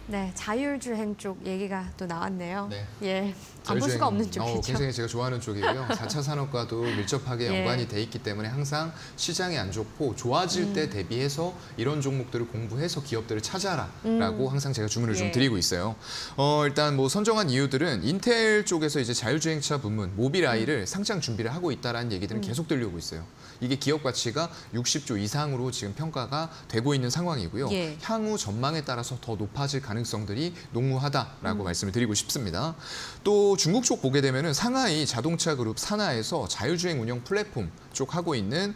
네, 자율주행 쪽 얘기가 또 나왔네요. 네. 예, 안 볼 수가 없는 쪽이죠. 굉장히 제가 좋아하는 쪽이고요. 4차 산업과도 밀접하게 예. 연관이 돼 있기 때문에 항상 시장이 안 좋고 좋아질 때 대비해서 이런 종목들을 공부해서 기업들을 찾아라라고 항상 제가 주문을 좀 드리고 있어요. 일단 뭐 선정한 이유들은 인텔 쪽에서 이제 자율주행차 부문 모빌아이를 상장 준비를 하고 있다라는 얘기들은 계속 들려오고 있어요. 이게 기업 가치가 60조 이상으로 지금 평가가 되고 있는 상황이고요. 예. 향후 전망에 따라서 더 높아질 가능성들이 농후하다라고 말씀을 드리고 싶습니다. 또 중국 쪽 보게 되면은 상하이 자동차 그룹 산하에서 자율주행 운영 플랫폼 쪽 하고 있는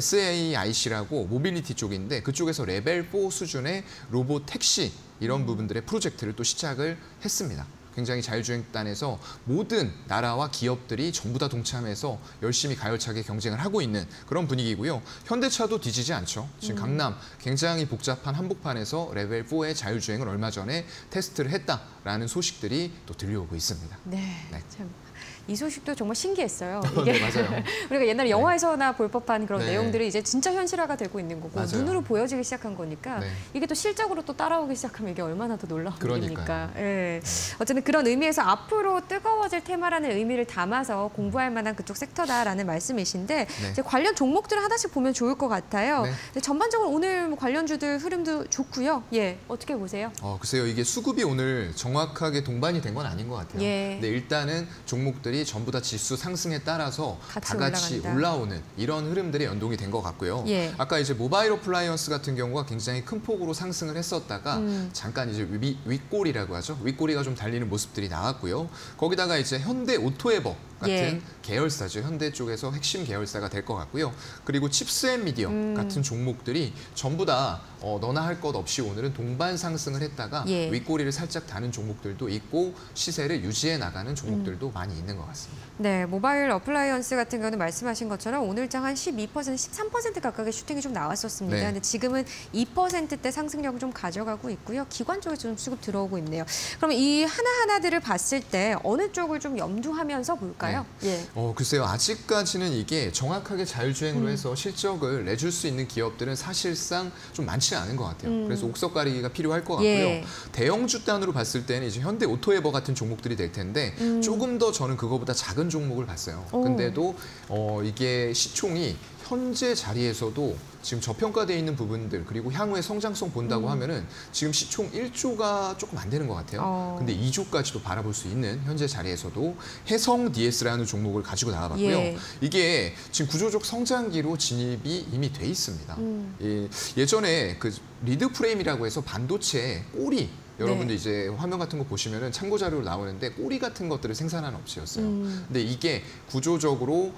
SAIC라고 모빌리티 쪽인데 그쪽에서 레벨 4 수준의 로봇 택시 이런 부분들의 프로젝트를 또 시작을 했습니다. 굉장히 자율주행단에서 모든 나라와 기업들이 전부 다 동참해서 열심히 가열차게 경쟁을 하고 있는 그런 분위기고요. 현대차도 뒤지지 않죠. 지금 강남 굉장히 복잡한 한복판에서 레벨 4의 자율주행을 얼마 전에 테스트를 했다라는 소식들이 또 들려오고 있습니다. 네. 참. 이 소식도 정말 신기했어요. 네, 맞아요. 우리가 옛날에 영화에서나 볼 법한 그런 네. 내용들이 이제 진짜 현실화가 되고 있는 거고 맞아요. 눈으로 보여지기 시작한 거니까 네. 이게 또 실적으로 또 따라오기 시작하면 이게 얼마나 더 놀라운 일입니까. 그러니까요. 예. 어쨌든 그런 의미에서 앞으로 뜨거워질 테마라는 의미를 담아서 공부할 만한 그쪽 섹터다라는 말씀이신데 네. 이제 관련 종목들을 하나씩 보면 좋을 것 같아요. 네. 근데 전반적으로 오늘 뭐 관련주들 흐름도 좋고요. 예, 어떻게 보세요? 글쎄요. 이게 수급이 오늘 정확하게 동반이 된 건 아닌 것 같아요. 예. 근데 일단은 종목들이 전부 다 지수 상승에 따라서 다 같이 올라간다. 올라오는 이런 흐름들에 연동이 된 것 같고요. 예. 아까 이제 모바일 어플라이언스 같은 경우가 굉장히 큰 폭으로 상승을 했었다가 잠깐 이제 윗꼬리라고 하죠. 윗꼬리가 좀 달리는 모습들이 나왔고요. 거기다가 이제 현대 오토에버 같은 예. 계열사죠. 현대 쪽에서 핵심 계열사가 될 것 같고요. 그리고 칩스앤미디어 같은 종목들이 전부 다 너나 할 것 없이 오늘은 동반 상승을 했다가 예. 윗꼬리를 살짝 다는 종목들도 있고 시세를 유지해 나가는 종목들도 많이 있는 것 같습니다. 네, 모바일 어플라이언스 같은 경우는 말씀하신 것처럼 오늘장 한 12%, 13% 가까이 슈팅이 좀 나왔었습니다. 네. 근데 지금은 2%대 상승력을 좀 가져가고 있고요. 기관 쪽에 좀 수급 들어오고 있네요. 그럼 이 하나하나들을 봤을 때 어느 쪽을 좀 염두하면서 볼까요? 예. 글쎄요. 아직까지는 이게 정확하게 자율주행으로 해서 실적을 내줄 수 있는 기업들은 사실상 좀 많지 않은 것 같아요. 그래서 옥석 가리기가 필요할 것 같고요. 예. 대형주 단으로 봤을 때는 이제 현대 오토에버 같은 종목들이 될 텐데 조금 더 저는 그거보다 작은 종목을 봤어요. 근데도 이게 시총이 현재 자리에서도 지금 저평가되어 있는 부분들 그리고 향후의 성장성 본다고 하면은 지금 시총 1조가 조금 안 되는 것 같아요. 근데 2조까지도 바라볼 수 있는 현재 자리에서도 해성 DS라는 종목을 가지고 나와봤고요. 예. 이게 지금 구조적 성장기로 진입이 이미 돼 있습니다. 예전에 그 리드 프레임이라고 해서 반도체 꼬리 여러분들 이제 화면 같은 거 보시면은 참고 자료로 나오는데 꼬리 같은 것들을 생산하는 업체였어요. 근데 이게 구조적으로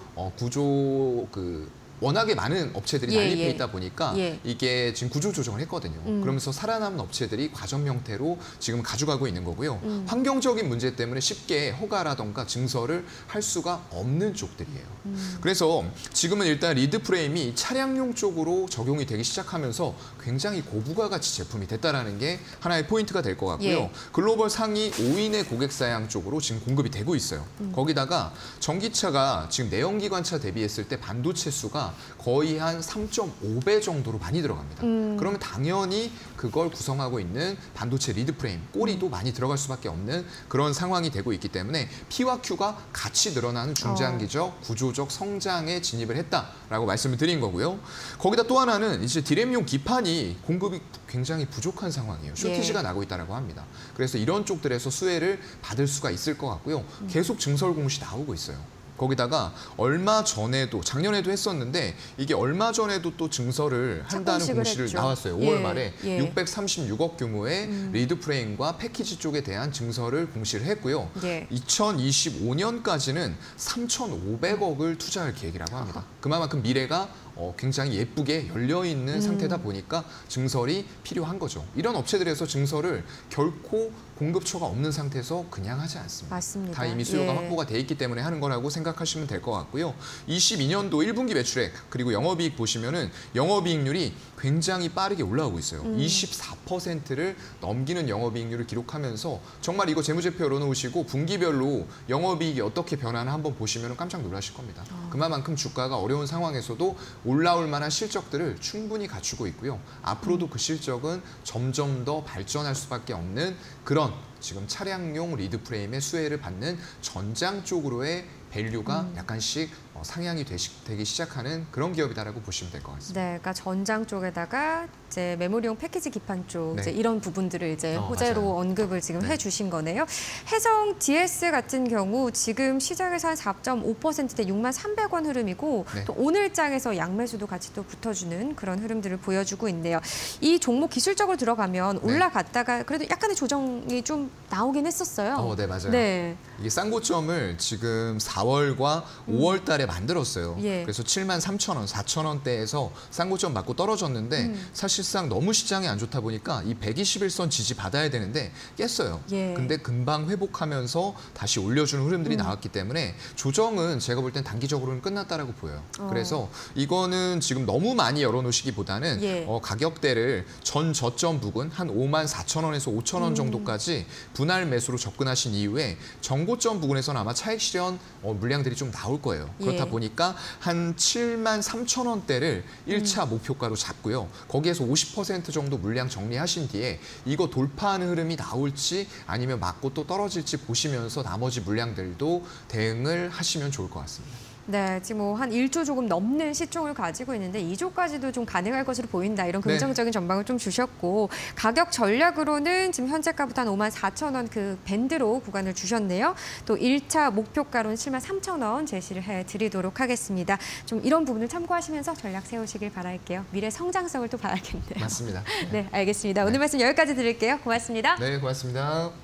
워낙에 많은 업체들이 난립해 있다 보니까 이게 지금 구조 조정을 했거든요. 그러면서 살아남은 업체들이 과점 형태로 지금 가져가고 있는 거고요. 환경적인 문제 때문에 쉽게 허가라던가 증설을 할 수가 없는 쪽들이에요. 그래서 지금은 일단 리드 프레임이 차량용 쪽으로 적용이 되기 시작하면서 굉장히 고부가가치 제품이 됐다라는 게 하나의 포인트가 될 것 같고요. 글로벌 상위 5인의 고객사양 쪽으로 지금 공급이 되고 있어요. 거기다가 전기차가 지금 내연기관차 대비했을 때 반도체 수가 거의 한 3.5배 정도로 많이 들어갑니다. 그러면 당연히 그걸 구성하고 있는 반도체 리드 프레임, 꼬리도 많이 들어갈 수밖에 없는 그런 상황이 되고 있기 때문에 P와 Q가 같이 늘어나는 중장기적 구조적 성장에 진입을 했다라고 말씀을 드린 거고요. 거기다 또 하나는 이제 디램용 기판이 공급이 굉장히 부족한 상황이에요. 쇼티지가 나고 있다고 합니다. 그래서 이런 쪽들에서 수혜를 받을 수가 있을 것 같고요. 계속 증설 공시 나오고 있어요. 거기다가 얼마 전에도 작년에도 했었는데 이게 얼마 전에도 또 증설을 한다는 공시를 나왔어요. 5월 말에 636억 규모의 리드 프레임과 패키지 쪽에 대한 증설을 공시를 했고요. 2025년까지는 3,500억을 투자할 계획이라고 합니다. 그만큼 미래가 굉장히 예쁘게 열려있는 상태다 보니까 증설이 필요한 거죠. 이런 업체들에서 증설을 결코 공급처가 없는 상태에서 그냥 하지 않습니다. 맞습니다. 다 이미 수요가 확보가 돼 있기 때문에 하는 거라고 생각하시면 될 것 같고요. 22년도 1분기 매출액 그리고 영업이익 보시면은 영업이익률이 굉장히 빠르게 올라오고 있어요. 24%를 넘기는 영업이익률을 기록하면서 정말 이거 재무제표 열어놓으시고 분기별로 영업이익이 어떻게 변하나 한번 보시면 깜짝 놀라실 겁니다. 그만큼 주가가 어려운 상황에서도 올라올 만한 실적들을 충분히 갖추고 있고요. 앞으로도 그 실적은 점점 더 발전할 수밖에 없는 그런 지금 차량용 리드 프레임의 수혜를 받는 전장 쪽으로의 밸류가 약간씩 상향이 되기 시작하는 그런 기업이다라고 보시면 될 것 같습니다. 네, 그러니까 전장 쪽에다가 이제 메모리용 패키지 기판 쪽 이제 이런 부분들을 이제 호재로 맞아요. 언급을 지금 해주신 거네요. 해성 DS 같은 경우 지금 시장에서 한 4.5%대 63,300원 흐름이고 또 오늘장에서 양매수도 같이 또 붙어주는 그런 흐름들을 보여주고 있네요. 이 종목 기술적으로 들어가면 올라갔다가 그래도 약간의 조정이 좀 나오긴 했었어요. 네, 맞아요. 네. 이게 쌍고점을 지금 4월과 5월 달에 만들었어요. 그래서 73,000원, 4,000원대에서 쌍고점 맞고 떨어졌는데 사실상 너무 시장이 안 좋다 보니까 이 121선 지지 받아야 되는데 깼어요. 근데 금방 회복하면서 다시 올려주는 흐름들이 나왔기 때문에 조정은 제가 볼 땐 단기적으로는 끝났다라고 보여요. 그래서 이거는 지금 너무 많이 열어놓으시기보다는 가격대를 전 저점 부근 한 54,000원에서 5,000원 정도까지 분할 매수로 접근하신 이후에 정고점 부근에서는 아마 차익 실현 물량들이 좀 나올 거예요. 그렇다 보니까 한 73,000원대를 1차 목표가로 잡고요. 거기에서 50% 정도 물량 정리하신 뒤에 이거 돌파하는 흐름이 나올지 아니면 맞고 또 떨어질지 보시면서 나머지 물량들도 대응을 하시면 좋을 것 같습니다. 네, 지금 뭐 한 1조 조금 넘는 시총을 가지고 있는데 2조까지도 좀 가능할 것으로 보인다. 이런 긍정적인 전망을 좀 주셨고 가격 전략으로는 지금 현재가부터 한 54,000원 그 밴드로 구간을 주셨네요. 또 1차 목표가로는 73,000원 제시를 해드리도록 하겠습니다. 좀 이런 부분을 참고하시면서 전략 세우시길 바랄게요. 미래 성장성을 또 봐야겠네요. 맞습니다. 네, 알겠습니다. 오늘 말씀 여기까지 드릴게요. 고맙습니다. 네, 고맙습니다.